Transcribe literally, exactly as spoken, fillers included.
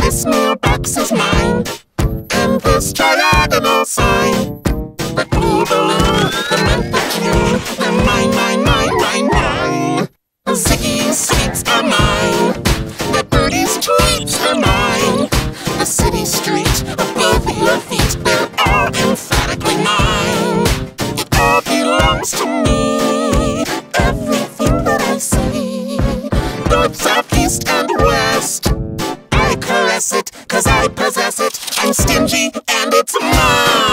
This mailbox is mine, and this diagonal sign. The blue balloon, the month of June, they're mine, mine, mine, mine, mine. Ziggy's sweets are mine, the birdie's tweets are mine. The city streets above your feet, they're all emphatically mine. It all belongs to me, everything that I see. North, south, east, and west, I caress it, cause I possess it. I'm stingy and it's mine.